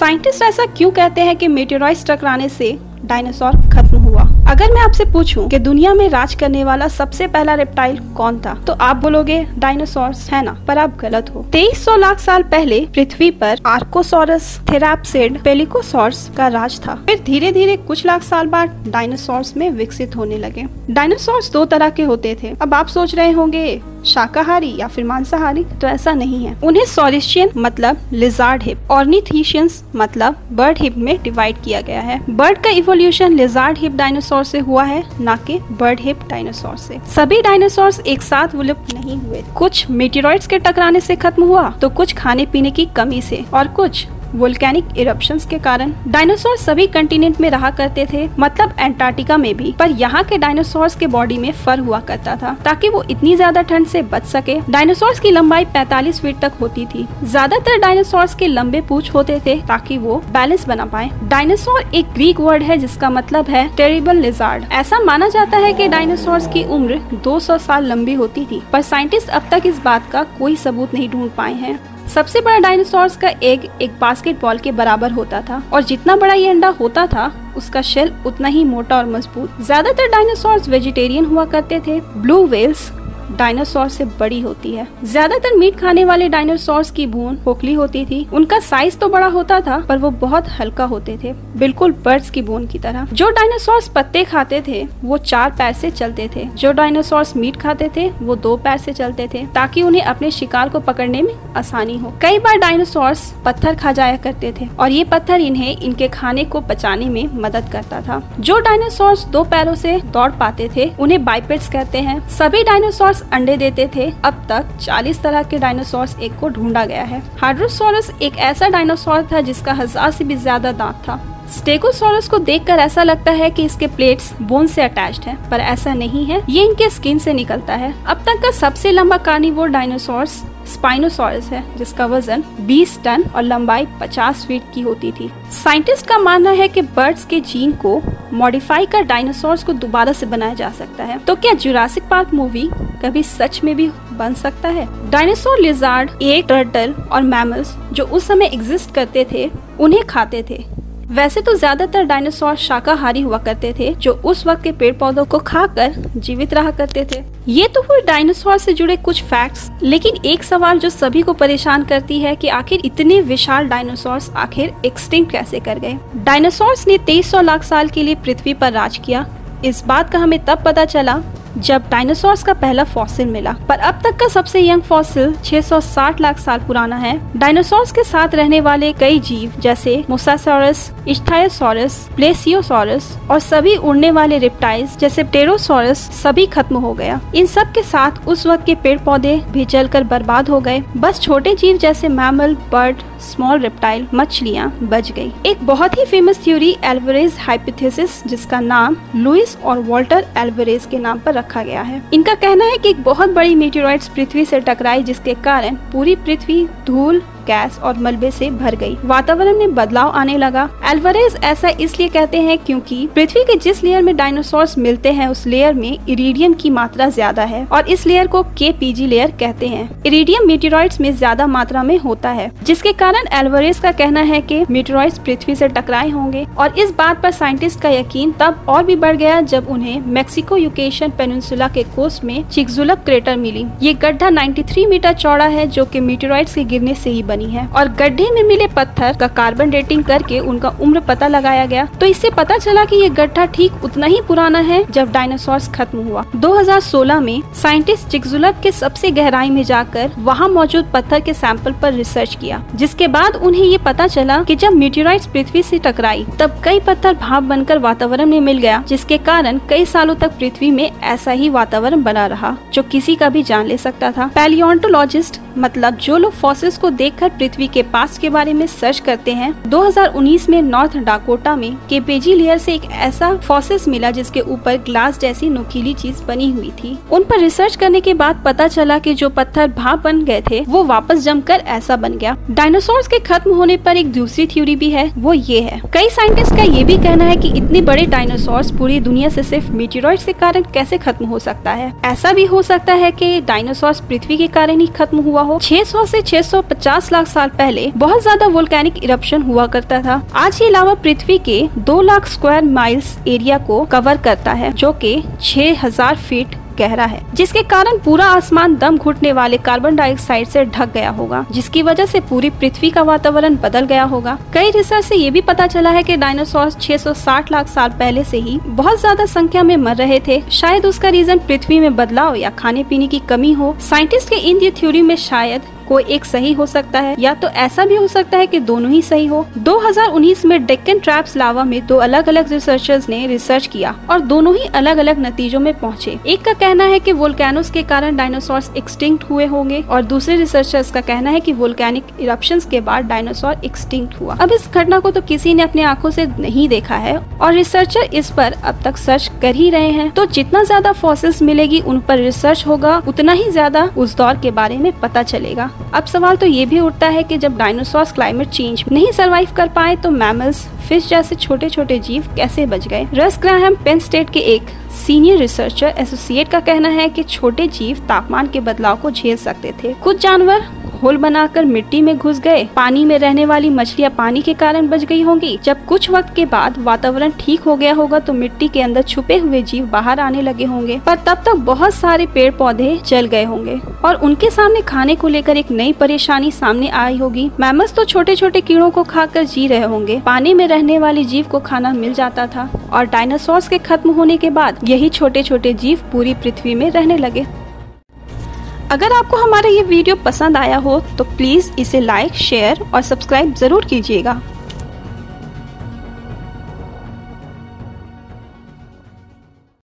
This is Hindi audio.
साइंटिस्ट ऐसा क्यों कहते हैं कि मेटेरॉइड्स टकराने से डायनासोर खत्म हुआ? अगर मैं आपसे पूछूं कि दुनिया में राज करने वाला सबसे पहला रेप्टाइल कौन था, तो आप बोलोगे डायनासोर्स, है ना? पर आप गलत हो। 2300 लाख साल पहले पृथ्वी पर आर्कोसॉरस, थेराप्सिड, पेलिकोसॉर्स का राज था। फिर धीरे धीरे कुछ लाख साल बाद डायनासोर्स में विकसित होने लगे। डायनासोर्स दो तरह के होते थे। अब आप सोच रहे होंगे शाकाहारी या फिर मांसाहारी, तो ऐसा नहीं है। उन्हें सॉरिशियन मतलब लिजार्ड हिप, ऑर्निथीशियंस मतलब बर्ड हिप में डिवाइड किया गया है। बर्ड का इवोल्यूशन लिजार्ड हिप डायनासोर से हुआ है, ना कि बर्ड हिप डायनासोर से। सभी डायनासोर्स एक साथ विलुप्त नहीं हुए। कुछ मेटेरॉइड्स के टकराने से खत्म हुआ, तो कुछ खाने पीने की कमी से, और कुछ वोल्केनिक इरप्शंस के कारण। डायनासोर सभी कंटिनेंट में रहा करते थे, मतलब एंटार्क्टिका में भी। पर यहाँ के डायनासोर्स के बॉडी में फर हुआ करता था ताकि वो इतनी ज्यादा ठंड से बच सके। डायनासोर्स की लंबाई 45 फीट तक होती थी। ज्यादातर डायनासोर्स के लंबे पूंछ होते थे ताकि वो बैलेंस बना पाए। डायनासोर एक ग्रीक वर्ड है जिसका मतलब है टेरिबल लिजार्ड। ऐसा माना जाता है कि डायनासोर्स की उम्र 200 साल लंबी होती थी, पर साइंटिस्ट अब तक इस बात का कोई सबूत नहीं ढूंढ पाए हैं। सबसे बड़ा डायनासोर्स का एग एक बास्केटबॉल के बराबर होता था, और जितना बड़ा ये अंडा होता था उसका शेल उतना ही मोटा और मजबूत। ज्यादातर डायनासोर्स वेजिटेरियन हुआ करते थे। ब्लू व्हेल्स डायनासोर से बड़ी होती है। ज्यादातर मीट खाने वाले डायनासोर्स की भून खोखली होती थी। उनका साइज तो बड़ा होता था, पर वो बहुत हल्का होते थे, बिल्कुल बर्ड्स की भून की तरह। जो डायनासोर्स पत्ते खाते थे वो 4 पैर से चलते थे। जो डायनासोर्स मीट खाते थे वो 2 पैर से चलते थे, ताकि उन्हें अपने शिकार को पकड़ने में आसानी हो। कई बार डायनासोर्स पत्थर खा जाया करते थे, और ये पत्थर इन्हें इनके खाने को पचाने में मदद करता था। जो डायनासोर्स 2 पैरों से दौड़ पाते थे उन्हें बाइपेड्स कहते हैं। सभी डायनासोर्स अंडे देते थे। अब तक 40 तरह के डायनासोर्स एक को ढूंढा गया है। हाड्रोसोरस एक ऐसा डायनासोर था जिसका 1000 से भी ज्यादा दांत था। स्टेगोसॉरस को देखकर ऐसा लगता है कि इसके प्लेट्स बोन से अटैच्ड हैं, पर ऐसा नहीं है, ये इनके स्किन से निकलता है। अब तक का सबसे लंबा कार्निवोर डायनासोर्स स्पाइनोसॉरस है, जिसका वजन 20 टन और लंबाई 50 फीट की होती थी। साइंटिस्ट का मानना है कि बर्ड्स के जीन को मॉडिफाई कर डायनासोर्स को दोबारा से बनाया जा सकता है। तो क्या जुरासिक पार्क मूवी कभी सच में भी बन सकता है? डायनासोर लिजार्ड, एग, टर्टल और मैमल्स जो उस समय एग्जिस्ट करते थे उन्हें खाते थे। वैसे तो ज्यादातर डायनासोर शाकाहारी हुआ करते थे, जो उस वक्त के पेड़ पौधों को खाकर जीवित रहा करते थे। ये तो हुए डायनासोर से जुड़े कुछ फैक्ट्स, लेकिन एक सवाल जो सभी को परेशान करती है कि आखिर इतने विशाल डायनासोर्स आखिर एक्सटिंक्ट कैसे कर गए? डायनासोर्स ने 2300 लाख साल के लिए पृथ्वी पर राज किया। इस बात का हमें तब पता चला जब डायनासोर्स का पहला फॉसिल मिला, पर अब तक का सबसे यंग फॉसिल 660 लाख साल पुराना है। डायनासोर्स के साथ रहने वाले कई जीव जैसे मोसासॉरस, इच्थायोसॉरस, प्लेसियोसॉरस और सभी उड़ने वाले रेप्टाइल्स जैसे प्टेरोसॉरस सभी खत्म हो गया। इन सब के साथ उस वक्त के पेड़ पौधे भी जलकर बर्बाद हो गए। बस छोटे जीव जैसे मैमल, बर्ड, स्मॉल रेप्टाइल, मछलियाँ बच गई। एक बहुत ही फेमस थ्योरी एल्वारेज हाइपोथेसिस, जिसका नाम लुइस और वॉल्टर एल्वारेज के नाम पर रखा गया है। इनका कहना है कि एक बहुत बड़ी मेटेरॉइड्स पृथ्वी से टकराई, जिसके कारण पूरी पृथ्वी धूल, गैस और मलबे से भर गई। वातावरण में बदलाव आने लगा। एल्वारेज ऐसा इसलिए कहते हैं क्योंकि पृथ्वी के जिस लेयर में डायनासोर्स मिलते हैं उस लेयर में इरिडियम की मात्रा ज्यादा है, और इस लेयर को KPG लेयर कहते हैं। इरिडियम मेटेरॉइड्स में ज्यादा मात्रा में होता है, जिसके कारण एल्वारेज का कहना है कि मेटेरॉइड्स पृथ्वी से टकराए होंगे। और इस बात पर साइंटिस्ट का यकीन तब और भी बढ़ गया जब उन्हें मैक्सिको यूकेशन पेनिनसुला के कोस्ट में चिकजुलप क्रेटर मिली। ये गड्ढा 93 मीटर चौड़ा है, जो कि मेटेरॉइड्स के गिरने से ही बनी है। और गड्ढे में मिले पत्थर का कार्बन डेटिंग करके उनका उम्र पता लगाया गया, तो इससे पता चला कि ये गड्ढा ठीक उतना ही पुराना है जब डायनासोर्स खत्म हुआ। 2016 में साइंटिस्ट चिकजुलप के सबसे गहराई में जाकर वहाँ मौजूद पत्थर के सैंपल पर रिसर्च किया, जिसके बाद उन्हें ये पता चला कि जब मेटेरॉइड्स पृथ्वी से टकराई तब कई पत्थर भाप बनकर वातावरण में मिल गया, जिसके कारण कई सालों तक पृथ्वी में ऐसा ही वातावरण बना रहा जो किसी का भी जान ले सकता था। पैलियोंटोलॉजिस्ट मतलब जो लोग फॉसिल्स को देखकर पृथ्वी के पास्ट के बारे में सर्च करते हैं, 2019 में नॉर्थ डाकोटा में KPG लेयर से एक ऐसा फॉसिल्स मिला जिसके ऊपर ग्लास जैसी नुकीली चीज बनी हुई थी। उन पर रिसर्च करने के बाद पता चला कि जो पत्थर भाप बन गए थे वो वापस जमकर ऐसा बन गया। डायनासोर्स के खत्म होने पर एक दूसरी थ्योरी भी है, वो ये है। कई साइंटिस्ट का ये भी कहना है कि इतने बड़े डायनासोर्स पूरी दुनिया से सिर्फ मेटेरॉइड्स के कारण कैसे खत्म हो सकता है। ऐसा भी हो सकता है कि डायनासोर्स पृथ्वी के कारण ही खत्म हुआ हो। 600 से 650 लाख साल पहले बहुत ज्यादा वोल्केनिक इरप्शन हुआ करता था। आज ये लावा पृथ्वी के 2 लाख स्क्वायर माइल्स एरिया को कवर करता है, जो कि 6000 फीट गहरा है, जिसके कारण पूरा आसमान दम घुटने वाले कार्बन डाइऑक्साइड से ढक गया होगा, जिसकी वजह से पूरी पृथ्वी का वातावरण बदल गया होगा। कई रिसर्च से ये भी पता चला है कि डायनासोर्स 660 लाख साल पहले से ही बहुत ज्यादा संख्या में मर रहे थे। शायद उसका रीजन पृथ्वी में बदलाव या खाने पीने की कमी हो। साइंटिस्ट के इन थ्योरी में शायद कोई एक सही हो सकता है, या तो ऐसा भी हो सकता है कि दोनों ही सही हो। 2019 में डेक्कन ट्रैप्स लावा में 2 अलग अलग रिसर्चर्स ने रिसर्च किया और दोनों ही अलग अलग नतीजों में पहुंचे। एक का कहना है कि वोल्केनोस के कारण डायनासोर्स एक्सटिंक्ट हुए होंगे और दूसरे रिसर्चर्स का कहना है कि वोल्केनिक इरप्शंस के बाद डायनासोर एक्सटिंक्ट हुआ। अब इस घटना को तो किसी ने अपने आंखों से नहीं देखा है और रिसर्चर इस पर अब तक सर्च कर ही रहे हैं। तो जितना ज्यादा फॉसिल्स मिलेगी, उन पर रिसर्च होगा, उतना ही ज्यादा उस दौर के बारे में पता चलेगा। अब सवाल तो ये भी उठता है कि जब डायनासोर्स क्लाइमेट चेंज नहीं सरवाइव कर पाए तो मैमल्स, फिश जैसे छोटे छोटे जीव कैसे बच गए? रस ग्राहम पेन स्टेट के एक सीनियर रिसर्चर एसोसिएट का कहना है कि छोटे जीव तापमान के बदलाव को झेल सकते थे। कुछ जानवर होल बनाकर मिट्टी में घुस गए। पानी में रहने वाली मछलियां पानी के कारण बच गई होंगी। जब कुछ वक्त के बाद वातावरण ठीक हो गया होगा तो मिट्टी के अंदर छुपे हुए जीव बाहर आने लगे होंगे, पर तब तक बहुत सारे पेड़ पौधे जल गए होंगे और उनके सामने खाने को लेकर एक नई परेशानी सामने आई होगी। मैमल्स तो छोटे छोटे कीड़ों को खाकर जी रहे होंगे। पानी में रहने वाले जीव को खाना मिल जाता था और डायनासोर्स के खत्म होने के बाद यही छोटे छोटे जीव पूरी पृथ्वी में रहने लगे। अगर आपको हमारा ये वीडियो पसंद आया हो तो प्लीज इसे लाइक, शेयर और सब्सक्राइब जरूर कीजिएगा।